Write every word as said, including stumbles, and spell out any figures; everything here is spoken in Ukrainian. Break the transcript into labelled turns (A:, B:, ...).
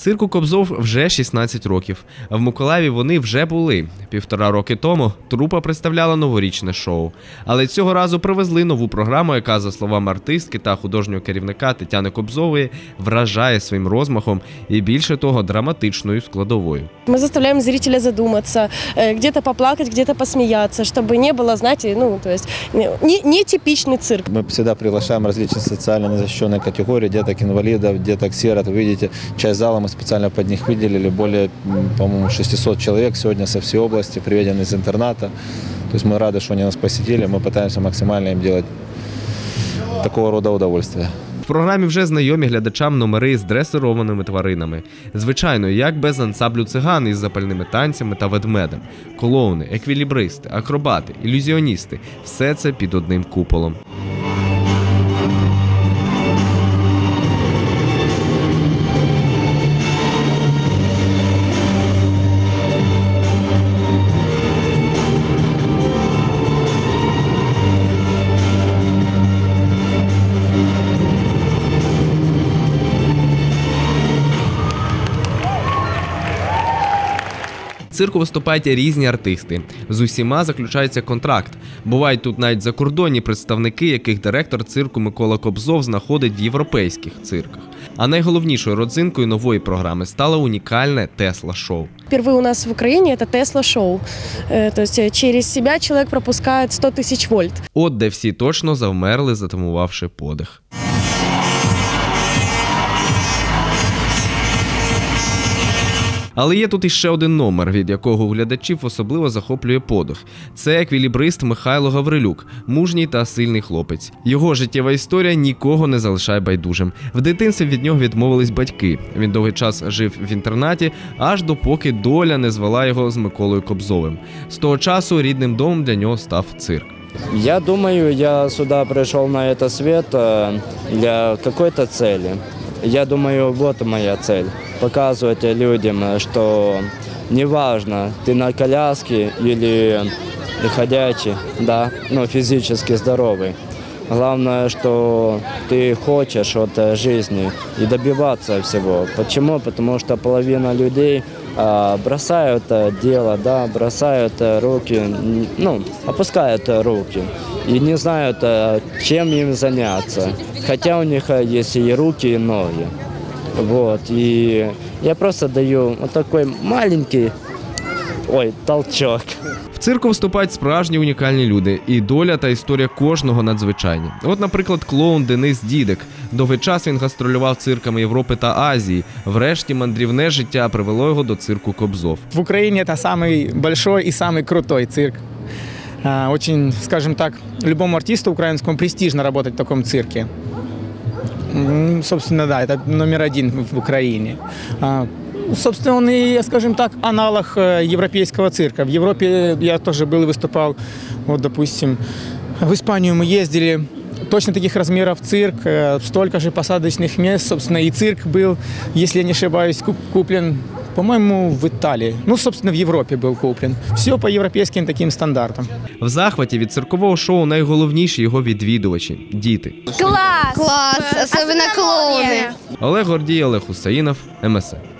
A: Цирку Кобзов вже шістнадцять років. В Миколаєві вони вже були. Півтора роки тому трупа представляла новорічне шоу. Але цього разу привезли нову програму, яка, за словами артистки та художнього керівника Тетяни Кобзової, вражає своїм розмахом і, більше того, драматичною складовою.
B: Мы заставляем зрителя задуматься, где-то поплакать, где-то посмеяться, чтобы не было, знаете, ну, то есть не, не типичный цирк.
C: Мы всегда приглашаем различные социально незащищенные категории, деток инвалидов, деток сирот. Вы видите, часть зала мы специально под них выделили, более, по-моему, шестисот человек сегодня со всей области, приведены из интерната. То есть мы рады, что они нас посетили, мы пытаемся максимально им делать такого рода удовольствие.
A: В програмі вже знайомі глядачам номери з дресированими тваринами. Звичайно, як без ансамблю циган із запальними танцями та ведмедем. Клоуни, еквілібристи, акробати, ілюзіоністи – все це під одним куполом. В цирку виступають різні артисти. З усіма заключається контракт. Бувають тут навіть закордонні представники, яких директор цирку Микола Кобзов знаходить в європейських цирках. А найголовнішою родзинкою нової програми стало унікальне Тесла-шоу.
B: Впервые у нас в Украине это Тесла-шоу. То есть через себя человек пропускает сто тысяч вольт.
A: От де всі точно завмерли, затамувавши подих. Але є тут іще один номер, від якого у глядачів особливо захоплює подих. Це еквілібрист Михайло Гаврилюк, мужній та сильний хлопець. Його життєва історія нікого не залишає байдужим. В дитинстві від нього відмовились батьки. Він довгий час жив в інтернаті, аж допоки доля не звела його з Миколою Кобзовим. З того часу рідним домом для нього став цирк.
D: Я думаю, я сюда пришел на этот свет для какой-то цели. Я думаю, вот моя цель. Показывать людям, что неважно, ты на коляске или ходячий, да, ну, физически здоровый. Главное, что ты хочешь от жизни и добиваться всего. Почему? Потому что половина людей а, бросают дело, да, бросают руки, ну, опускают руки и не знают, чем им заняться. Хотя у них есть и руки, и ноги. Вот, и я просто даю вот такой маленький, ой, толчок.
A: В цирку виступають справжні унікальні люди, і доля та історія кожного надзвичайні. От, наприклад, клоун Денис Дідик. Довгий час він гастролював цирками Європи та Азії. Врешті мандрівне життя привело його до цирку Кобзов.
E: В Україні це самий большой і самий крутой цирк. Очень, скажем так, любому артисту украинскому престижно работать в таком цирке. Собственно, да, это номер один в Украине. Собственно, он и, скажем так, аналог европейского цирка. В Европе я тоже был и выступал, вот, допустим, в Испанию мы ездили, точно таких размеров цирк, столько же посадочных мест, собственно, и цирк был, если я не ошибаюсь, куплен, по-моему, в Италии. Ну, собственно, в Європі був куплен. Все по європейським таким стандартам.
A: В захваті від циркового шоу найголовніші його відвідувачі – діти.
F: Клас! Клас! Особливо клоуни!
A: Олег Гордій, Олег Хусаїнов, ем ес ен.